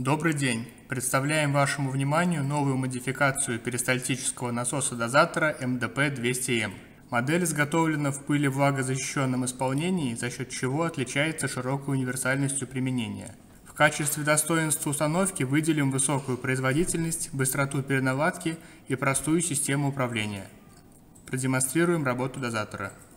Добрый день! Представляем вашему вниманию новую модификацию перистальтического насоса-дозатора МДП-200М. Модель изготовлена в пылевлагозащищенном исполнении, за счет чего отличается широкой универсальностью применения. В качестве достоинств установки выделим высокую производительность, быстроту переналадки и простую систему управления. Продемонстрируем работу дозатора.